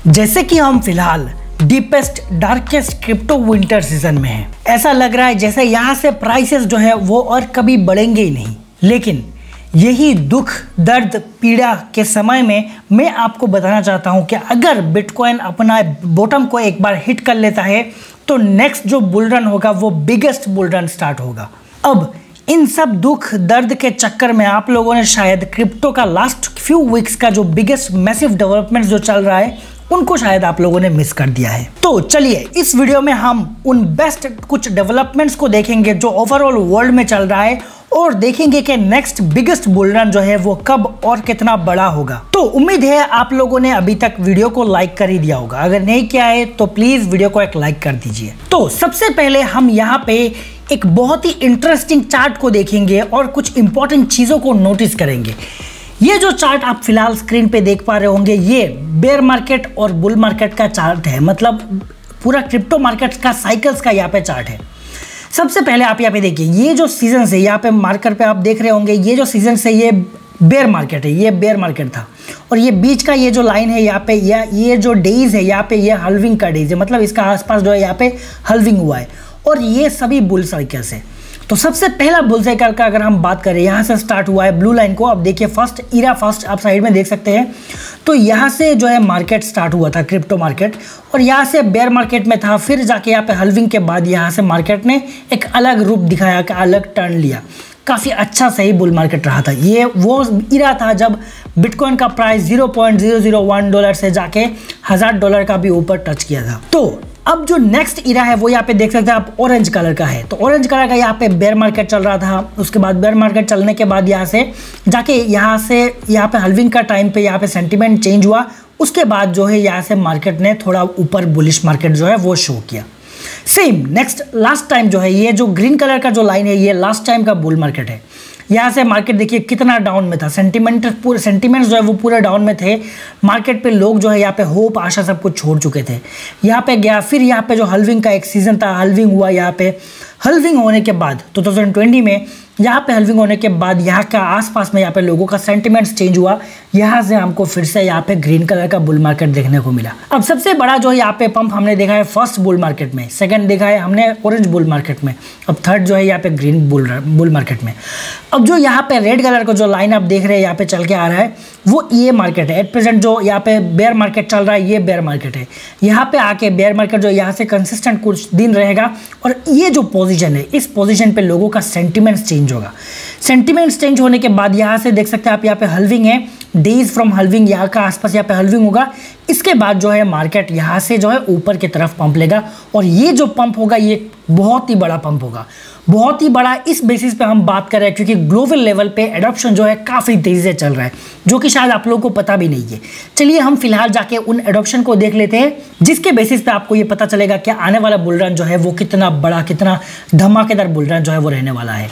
जैसे कि हम फिलहाल deepest darkest crypto winter season में हैं। ऐसा लग रहा है जैसे यहाँ से प्राइसेस जो है वो और कभी बढ़ेंगे ही नहीं। लेकिन यही दुख दर्द पीड़ा के समय में मैं आपको बताना चाहता हूँ कि अगर बिटकॉइन अपना बॉटम को एक बार हिट कर लेता है तो नेक्स्ट जो बुल रन होगा वो बिगेस्ट बुल रन स्टार्ट होगा। अब इन सब दुख दर्द के चक्कर में आप लोगों ने शायद क्रिप्टो का लास्ट फ्यू वीक्स का जो बिगेस्ट मैसिव डेवलपमेंट जो चल रहा है उनको शायद आप लोगों ने मिस कर दिया है। तो चलिए इस वीडियो में हम उन बेस्ट कुछ डेवलपमेंट्स को देखेंगे जो ओवरऑल वर्ल्ड में चल रहा है और देखेंगे कि नेक्स्ट बिगेस्ट बुल रन जो है वो कब और कितना बड़ा होगा। तो उम्मीद है आप लोगों ने अभी तक वीडियो को लाइक कर ही दिया होगा, अगर नहीं किया है तो प्लीज वीडियो को एक लाइक कर दीजिए। तो सबसे पहले हम यहाँ पे एक बहुत ही इंटरेस्टिंग चार्ट को देखेंगे और कुछ इंपॉर्टेंट चीजों को नोटिस करेंगे। ये जो चार्ट आप फिलहाल स्क्रीन पे देख पा रहे होंगे ये बेयर मार्केट और बुल मार्केट का चार्ट है, मतलब पूरा क्रिप्टो मार्केट का साइकिल्स का यहाँ पे चार्ट है। सबसे पहले आप यहाँ पे देखिए ये जो सीजन है, यहाँ पे मार्कर पे आप देख रहे होंगे ये जो सीजन है ये बेयर मार्केट है, ये बेयर मार्केट था। और ये बीच का ये जो लाइन है यहाँ पे ये जो डेज है यहाँ पे ये हल्विंग का डेज है, मतलब इसका आसपास जो है यहाँ पे हल्विंग हुआ है और ये सभी बुल साइकिल्स है। तो सबसे पहला बुल साइकिल का अगर हम बात करें यहाँ से स्टार्ट हुआ है ब्लू लाइन को, अब देखिए फर्स्ट इरा फर्स्ट आप साइड में देख सकते हैं। तो यहाँ से जो है मार्केट स्टार्ट हुआ था क्रिप्टो मार्केट और यहाँ से बेयर मार्केट में था, फिर जाके यहाँ पे हल्विंग के बाद यहाँ से मार्केट ने एक अलग रूप दिखाया, कि अलग टर्न लिया। काफ़ी अच्छा सही बुल मार्केट रहा था। ये वो इरा था जब बिटकॉइन का प्राइस $0.001 से जाके $1000 का भी ऊपर टच किया था। तो अब जो नेक्स्ट इरा है वो यहाँ पे देख सकते हैं आप, ऑरेंज कलर का है। तो ऑरेंज कलर का यहाँ पे बेयर मार्केट चल रहा था, उसके बाद बेयर मार्केट चलने के बाद यहाँ से जाके यहाँ पे हल्विंग का टाइम पे यहाँ पे सेंटीमेंट चेंज हुआ। उसके बाद जो है यहाँ से मार्केट ने थोड़ा ऊपर बुलिश मार्केट जो है वो शो किया। सेम नेक्स्ट लास्ट टाइम जो है ये जो ग्रीन कलर का जो लाइन है ये लास्ट टाइम का बुल मार्केट है। यहाँ से मार्केट देखिए कितना डाउन में था, सेंटीमेंट्स जो है वो पूरे डाउन में थे। मार्केट पे लोग जो है यहाँ पे होप आशा सब कुछ छोड़ चुके थे। यहाँ पे गया, फिर यहाँ पे जो हल्विंग का एक सीजन था, हल्विंग हुआ। यहाँ पे हल्विंग होने के बाद 2020 में यहाँ पे हल्विंग होने के बाद यहाँ का आसपास में यहाँ पे लोगों का सेंटिमेंट्स चेंज हुआ। यहाँ से हमको फिर से यहाँ पे ग्रीन कलर का बुल मार्केट देखने को मिला। अब सबसे बड़ा जो है यहाँ पे पंप हमने देखा है फर्स्ट बुल मार्केट में, सेकंड देखा है हमने ऑरेंज बुल मार्केट में, अब थर्ड जो है यहाँ पे ग्रीन बुल मार्केट में। अब जो यहाँ पे रेड कलर का जो लाइन आप देख रहे हैं यहाँ पे चल के आ रहा है वो ये मार्केट है। एट प्रेजेंट जो यहाँ पे बेयर मार्केट चल रहा है ये बेयर मार्केट है। यहाँ पे आके बेयर मार्केट जो यहाँ से कंसिस्टेंट कुछ दिन रहेगा और ये जो पोजीशन है इस पोजीशन पे लोगों का सेंटिमेंट्स चेंज होगा। सेंटिमेंट्स चेंज होने के बाद यहाँ से देख सकते हैं आप, यहाँ पे हल्विंग है, डेज फ्रॉम हल्विंग यहाँ का आसपास यहाँ पे हल्विंग होगा। इसके बाद जो है मार्केट यहाँ से जो है ऊपर की तरफ पंप लेगा और ये जो पंप होगा ये बहुत ही बड़ा पंप होगा, बहुत ही बड़ा। इस बेसिस पे हम बात कर रहे हैं क्योंकि ग्लोबल लेवल पे एडॉप्शन जो है काफ़ी तेज़ी से चल रहा है, जो कि शायद आप लोगों को पता भी नहीं है। चलिए हम फिलहाल जाके उन एडॉप्शन को देख लेते हैं जिसके बेसिस पे आपको ये पता चलेगा कि आने वाला बुल रन जो है वो कितना बड़ा, कितना धमाकेदार बुल रन जो है वो रहने वाला है।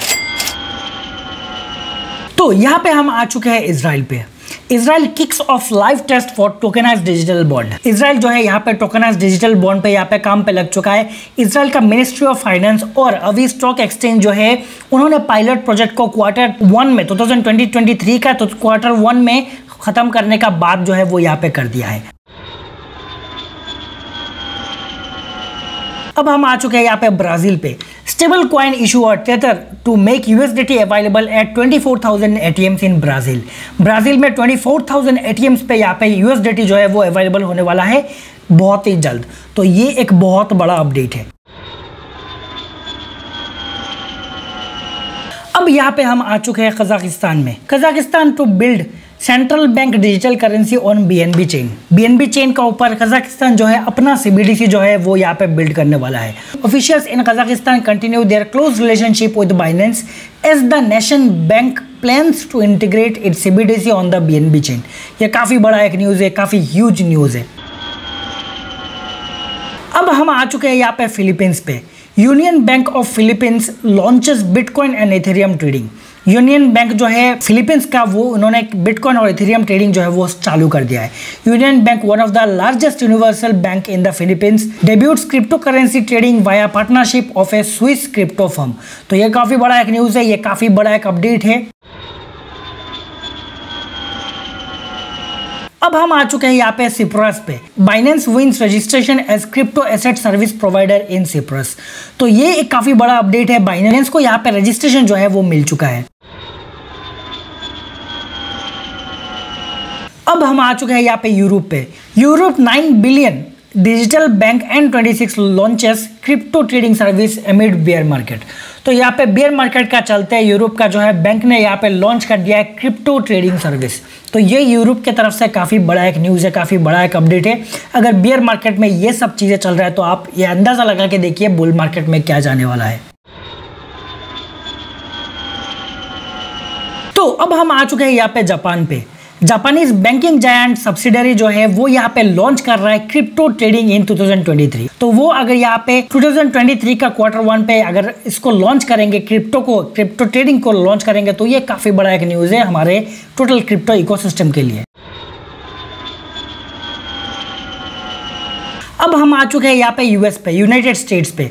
तो यहाँ पे हम आ चुके हैं इजराइल पे। Israel kicks off live test for tokenised digital bond. Israel जो है यहाँ पे टोकनाइज्ड डिजिटल बॉन्ड पे यहाँ पे काम पे लग चुका है। इजराइल का मिनिस्ट्री ऑफ फाइनेंस और अवी स्टॉक एक्सचेंज जो है उन्होंने पायलट प्रोजेक्ट को Q1 में 2023 का Q1 में खत्म करने का बात जो है वो यहाँ पे कर दिया है। अब हम आ चुके हैं यहाँ पे ब्राजील पे। स्टेबल कॉइन इशू और Tether to make USDT available at 24,000 ATMs in Brazil. Brazil में 24,000 ATMs पे यहाँ पे USDT जो है वो अवेलेबल होने वाला है बहुत ही जल्द। तो ये एक बहुत बड़ा अपडेट है। अब यहाँ पे हम आ चुके हैं कजाकिस्तान में। Kazakhstan to build central bank digital currency on BNB chain. BNB chain का ऊपर कजाकिस्तान जो है अपना CBDC जो है वो यहाँ पे बिल्ड करने वाला है। Officials in Kazakhstan continue their close relationship with Binance as the nation bank plans to integrate its CBDC on the BNB chain. ये काफ़ी बड़ा एक न्यूज़ है, काफ़ी ह्यूज न्यूज़ है। अब हम आ चुके हैं यहाँ पे फिलीपींस पे। Union Bank of Philippines launches bitcoin and Ethereum trading. Union Bank जो है फिलीपींस का वो उन्होंने बिटकॉइन और इथेरियम ट्रेडिंग जो है वो चालू कर दिया है। Union Bank one of the largest universal bank in the Philippines debuts crypto currency trading via partnership of a Swiss crypto firm. तो ये काफ़ी बड़ा एक न्यूज़ है, ये काफ़ी बड़ा एक अपडेट है। अब हम आ चुके हैं यहाँ पे सिप्रस पे। Binance wins registration as crypto asset service provider in Cyprus. तो ये एक काफी बड़ा अपडेट है, बाइनेंस को यहाँ पे रजिस्ट्रेशन जो है वो मिल चुका है। अब हम आ चुके हैं यहाँ पे यूरोप पे। Europe 9 billion digital bank and 26 launches crypto trading service amid bear market. तो यहाँ पे बियर मार्केट का चलते हैं यूरोप का जो है बैंक ने यहाँ पे लॉन्च कर दिया है क्रिप्टो ट्रेडिंग सर्विस। तो ये यूरोप की तरफ से काफ़ी बड़ा एक न्यूज़ है, काफ़ी बड़ा एक अपडेट है। अगर बियर मार्केट में ये सब चीज़ें चल रहा है तो आप ये अंदाज़ा लगा के देखिए बुल मार्केट में क्या जाने वाला है। तो अब हम आ चुके हैं यहाँ पे जापान पे। जापानीज बैंकिंग जायंट सब्सिडरी जो है वो यहाँ पे लॉन्च कर रहा है क्रिप्टो ट्रेडिंग इन 2023। तो वो अगर यहाँ पे 2023 का Q1 पे अगर इसको लॉन्च करेंगे, क्रिप्टो ट्रेडिंग को लॉन्च करेंगे, तो ये काफी बड़ा एक न्यूज है हमारे टोटल क्रिप्टो इकोसिस्टम के लिए। अब हम आ चुके हैं यहाँ पे यूएस पे, यूनाइटेड स्टेट्स पे।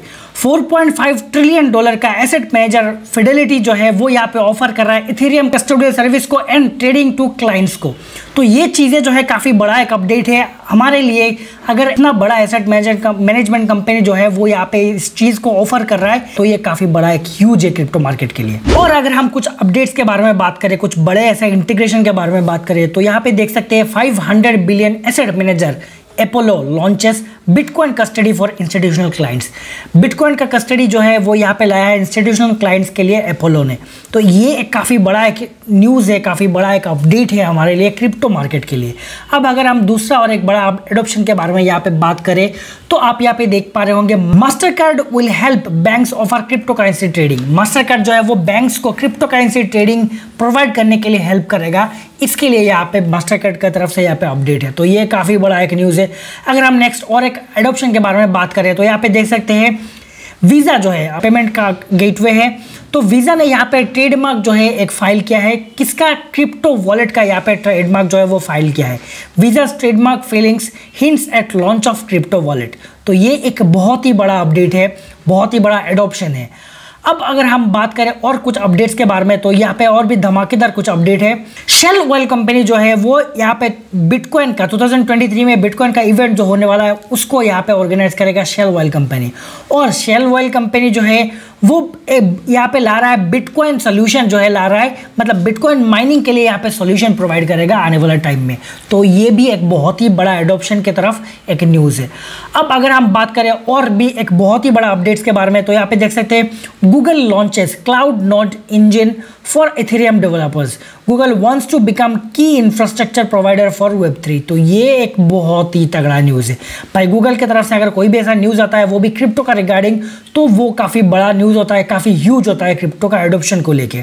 $4.5 ट्रिलियन का एसेट मैनेजर फिडेलिटी जो है वो यहाँ पे ऑफर कर रहा है इथेरियम कस्टोडियल सर्विस को एंड ट्रेडिंग टू क्लाइंट्स को। तो ये चीज़ें जो है काफ़ी बड़ा एक अपडेट है हमारे लिए। अगर इतना बड़ा एसेट मैनेजमेंट कंपनी जो है वो यहाँ पे इस चीज़ को ऑफर कर रहा है तो ये काफ़ी बड़ा एक ह्यूज है क्रिप्टो मार्केट के लिए। और अगर हम कुछ अपडेट्स के बारे में बात करें, कुछ बड़े ऐसे इंटीग्रेशन के बारे में बात करें, तो यहाँ पे देख सकते हैं 500 billion asset manager Apollo launches bitcoin custody for institutional clients. Bitcoin का कस्टडी जो है वो यहाँ पे लाया है इंस्टीट्यूशनल क्लाइंट्स के लिए एपोलो ने। तो ये एक काफ़ी बड़ा एक न्यूज़ है, काफ़ी बड़ा एक अपडेट है हमारे लिए क्रिप्टो मार्केट के लिए। अब अगर हम दूसरा और एक बड़ा एडॉप्शन के बारे में यहाँ पे बात करें तो आप यहाँ पे देख पा रहे होंगे Mastercard will help banks offer crypto currency trading. Mastercard जो है वो बैंक्स को क्रिप्टो करेंसी ट्रेडिंग प्रोवाइड करने के लिए हेल्प करेगा। इसके लिए यहाँ पे मास्टर कार्ड की तरफ से यहाँ पे अपडेट है। तो ये काफ़ी बड़ा एक न्यूज़ है। अगर हम नेक्स्ट और एक एडॉप्शन के बारे में बात करें तो यहाँ पे देख सकते हैं वीज़ा जो है पेमेंट का गेटवे है। तो वीज़ा ने यहाँ पे ट्रेडमार्क जो है एक फाइल किया है। किसका? क्रिप्टो वॉलेट का यहाँ पे ट्रेडमार्क जो है वो फाइल किया है। Visa trademark filings hints at launch of crypto wallet. तो ये एक बहुत ही बड़ा अपडेट है, बहुत ही बड़ा एडॉप्शन है। अब अगर हम बात करें और कुछ अपडेट्स के बारे में तो यहाँ पे और भी धमाकेदार कुछ अपडेट है। शेल ऑयल कंपनी जो है वो यहाँ पे बिटकॉइन का 2023 में बिटकॉइन का इवेंट जो होने वाला है उसको यहाँ पे ऑर्गेनाइज करेगा शेल ऑयल कंपनी। और शेल ऑयल कंपनी जो है वो यहाँ पे ला रहा है बिटकॉइन सोल्यूशन जो है ला रहा है, मतलब बिटकॉइन माइनिंग के लिए यहाँ पे सोल्यूशन प्रोवाइड करेगा आने वाला टाइम में। तो ये भी एक बहुत ही बड़ा एडॉप्शन की तरफ एक न्यूज़ है। अब अगर हम बात करें और भी एक बहुत ही बड़ा अपडेट्स के बारे में तो यहाँ पे देख सकते हैं Google launches cloud node engine for Ethereum developers. Google wants to become key infrastructure provider for वेब3। तो ये एक बहुत ही तगड़ा न्यूज़ है भाई। गूगल की तरफ से अगर कोई भी ऐसा न्यूज़ आता है वो भी क्रिप्टो का रिगार्डिंग तो वो काफ़ी बड़ा न्यूज़ होता है, काफ़ी ह्यूज होता है क्रिप्टो का एडॉप्शन को लेके।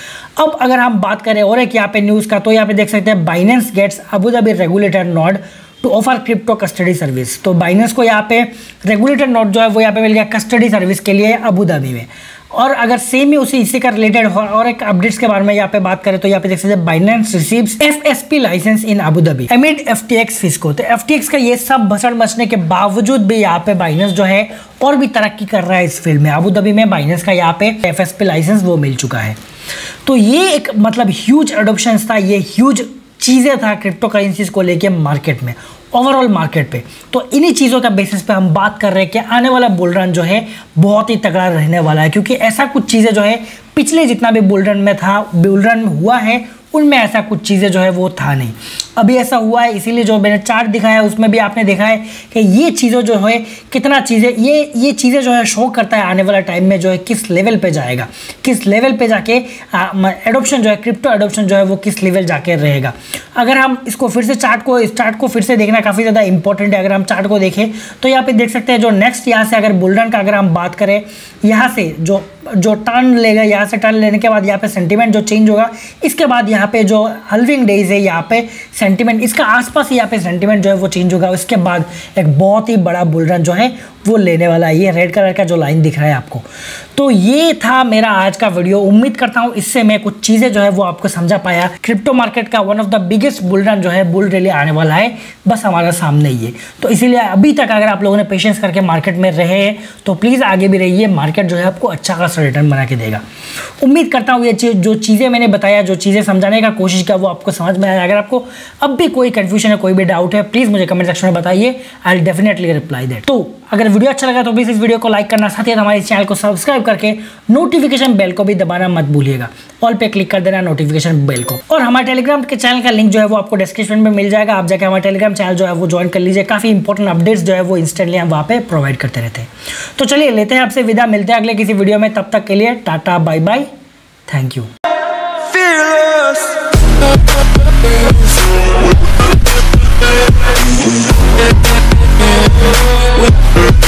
अब अगर हम बात करें और एक यहाँ पे न्यूज़ का तो यहाँ पे देख सकते हैं Binance gets Abu Dhabi regulator nod to offer crypto custody service. तो बाइनेंस को यहाँ पे रेगुलेटर नोड जो है वो यहाँ पे मिल गया कस्टडी सर्विस के लिए अबू धाबी में। और अगर सेम ही इसी का रिलेटेड और एक अपडेट्स के बारे में यहाँ पे बात करें तो यहाँ पे देख सकते हैं Binance receives FSP licence in Abu Dhabi amid FTX fiasco. तो FTX का ये सब भसड़ मचने के बावजूद भी यहाँ पे बाइनेंस जो है और भी तरक्की कर रहा है इस फील्ड में। अबू धाबी में बाइनेंस का यहाँ पे FSP लाइसेंस वो मिल चुका है। तो ये एक मतलब ह्यूज एडॉप्शन था, ये ह्यूज चीज़ें था क्रिप्टो करेंसीज को लेके मार्केट में, ओवरऑल मार्केट पे। तो इन्हीं चीज़ों का बेसिस पे हम बात कर रहे हैं कि आने वाला बुल रन जो है बहुत ही तगड़ा रहने वाला है, क्योंकि ऐसा कुछ चीज़ें जो है पिछले जितना भी बुल रन में था, बुल रन हुआ है उनमें ऐसा कुछ चीज़ें जो है वो था नहीं। अभी ऐसा हुआ है, इसीलिए जो मैंने चार्ट दिखाया है उसमें भी आपने देखा है कि ये चीज़ें जो है कितना चीज़ें ये चीज़ें जो है शो करता है आने वाला टाइम में जो है किस लेवल पे जाएगा, किस लेवल पे जाके एडॉप्शन जो है क्रिप्टो एडॉप्शन जो है वो किस लेवल जाके रहेगा। अगर हम इसको फिर से चार्ट को फिर से देखना काफ़ी ज़्यादा इंपॉर्टेंट है। अगर हम चार्ट को देखें तो यहाँ पे देख सकते हैं जो नेक्स्ट यहाँ से अगर बुल रन का अगर हम बात करें, यहाँ से जो टर्न लेगा, यहाँ से टर्न लेने के बाद यहाँ पे सेंटीमेंट जो चेंज होगा, इसके बाद यहाँ पे जो हल्विंग डेज है यहाँ पे सेंटीमेंट इसका आसपास ही यहाँ पे सेंटीमेंट जो है वो चेंज होगा। उसके बाद एक बहुत ही बड़ा बुल रन जो है वो लेने वाला है। ये रेड कलर का जो लाइन दिख रहा है आपको। तो ये था मेरा आज का वीडियो। उम्मीद करता हूँ इससे मैं कुछ चीज़ें जो है वो आपको समझा पाया। क्रिप्टो मार्केट का one of the biggest bull run जो है बुल रैली आने वाला है, बस हमारा सामने ही है। तो इसीलिए अभी तक अगर आप लोगों ने पेशेंस करके मार्केट में रहे तो प्लीज़ आगे भी रहिए। मार्केट जो है आपको अच्छा खासा रिटर्न बना के देगा। उम्मीद करता हूँ ये जो चीज़ें मैंने बताया, जो चीज़ें समझाने का कोशिश किया वो आपको समझ में आया। अगर आपको अब भी कोई कंफ्यूजन है, कोई भी डाउट है, प्लीज मुझे कमेंट सेक्शन में बताइए, I will definitely reply that. तो अगर वीडियो अच्छा लगा तो प्लीज इस वीडियो को लाइक करना, साथ ही हमारे चैनल को सब्सक्राइब करके नोटिफिकेशन बेल को भी दबाना मत भूलिएगा। ऑल पे क्लिक कर देना नोटिफिकेशन बेल को। और हमारे टेलीग्राम के चैनल का लिंक जो है वो आपको डिस्क्रिप्शन में मिल जाएगा, आप जाकर हमारे टेलीग्राम चैनल जो है वो ज्वाइन कर लीजिए। काफी इंपॉर्टेंट अपडेट्स जो है वो इंस्टेंटली हम वहाँ पे प्रोवाइड करते रहते हैं। तो चलिए लेते हैं आपसे विदा, मिलते हैं अगले किसी वीडियो में, तब तक के लिए tata bye bye, thank you.